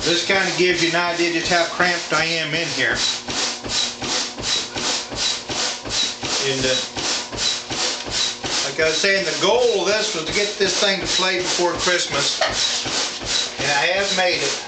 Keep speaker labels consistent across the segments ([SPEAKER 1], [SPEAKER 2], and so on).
[SPEAKER 1] This kind of gives you an idea just how cramped I am in here. And like I was saying, the goal of this was to get this thing to play before Christmas, and I have made it.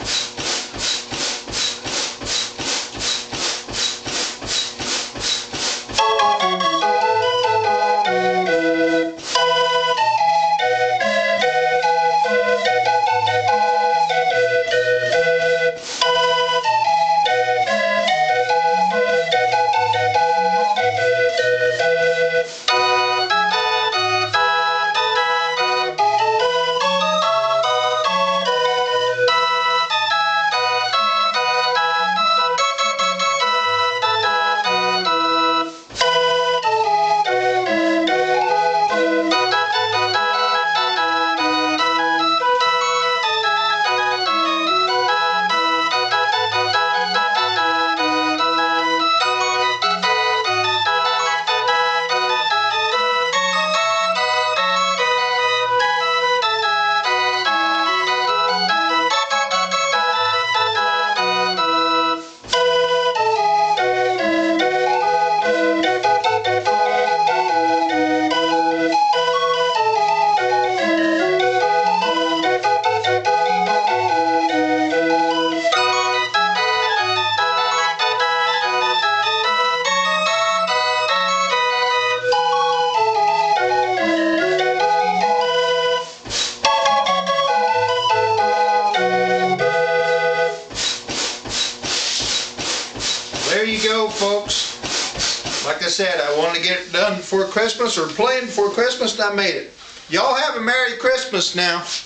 [SPEAKER 1] There you go, folks. Like I said, I wanted to get it done before Christmas, or playing before Christmas, and I made it. Y'all have a Merry Christmas now.